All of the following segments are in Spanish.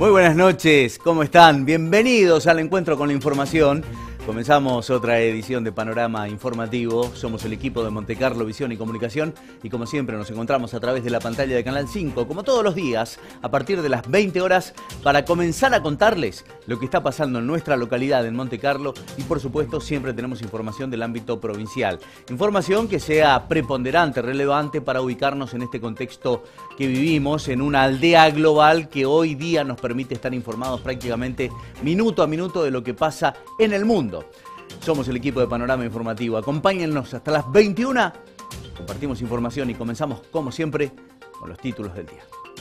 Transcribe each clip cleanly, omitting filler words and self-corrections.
Muy buenas noches, ¿cómo están? Bienvenidos al encuentro con la información. Comenzamos otra edición de Panorama Informativo. Somos el equipo de Montecarlo Visión y Comunicación y como siempre nos encontramos a través de la pantalla de Canal 5, como todos los días, a partir de las 20 horas, para comenzar a contarles lo que está pasando en nuestra localidad, en Montecarlo, y por supuesto siempre tenemos información del ámbito provincial. Información que sea preponderante, relevante para ubicarnos en este contexto que vivimos, en una aldea global que hoy día nos permite estar informados prácticamente minuto a minuto de lo que pasa en el mundo. Somos el equipo de Panorama Informativo. Acompáñennos hasta las 21. Compartimos información y comenzamos, como siempre, con los títulos del día.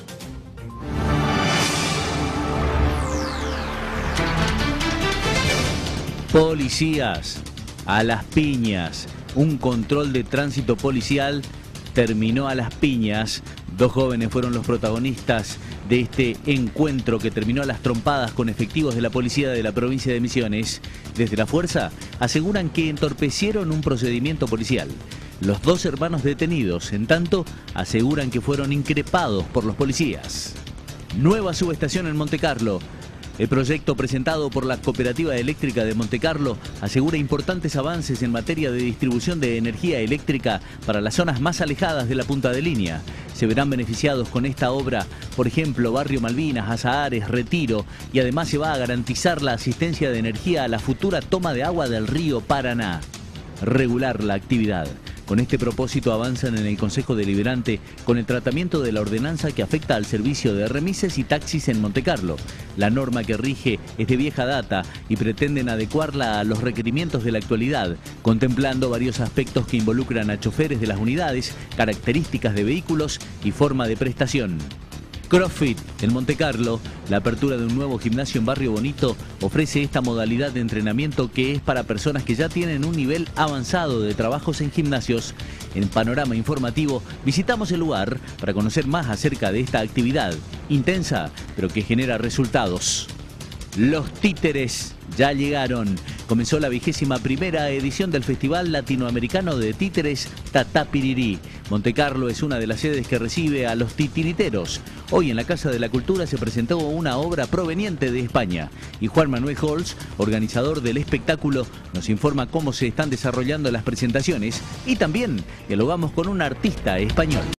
Policías a las piñas. Un control de tránsito policial terminó a las piñas. Dos jóvenes fueron los protagonistas de este encuentro que terminó a las trompadas con efectivos de la policía de la provincia de Misiones. Desde la fuerza aseguran que entorpecieron un procedimiento policial. Los dos hermanos detenidos, en tanto, aseguran que fueron increpados por los policías. Nueva subestación en Montecarlo. El proyecto presentado por la Cooperativa Eléctrica de Montecarlo asegura importantes avances en materia de distribución de energía eléctrica para las zonas más alejadas de la punta de línea. Se verán beneficiados con esta obra, por ejemplo, Barrio Malvinas, Azahares, Retiro, y además se va a garantizar la asistencia de energía a la futura toma de agua del río Paraná. Regular la actividad. Con este propósito avanzan en el Consejo Deliberante con el tratamiento de la ordenanza que afecta al servicio de remises y taxis en Montecarlo. La norma que rige es de vieja data y pretenden adecuarla a los requerimientos de la actualidad, contemplando varios aspectos que involucran a choferes de las unidades, características de vehículos y forma de prestación. CrossFit en Montecarlo, la apertura de un nuevo gimnasio en Barrio Bonito, ofrece esta modalidad de entrenamiento que es para personas que ya tienen un nivel avanzado de trabajos en gimnasios. En Panorama Informativo visitamos el lugar para conocer más acerca de esta actividad, intensa, pero que genera resultados. Los títeres ya llegaron. Comenzó la 21ª edición del Festival Latinoamericano de Títeres Tatapirirí. Montecarlo es una de las sedes que recibe a los titiriteros. Hoy en la Casa de la Cultura se presentó una obra proveniente de España. Y Juan Manuel Holz, organizador del espectáculo, nos informa cómo se están desarrollando las presentaciones y también dialogamos con un artista español.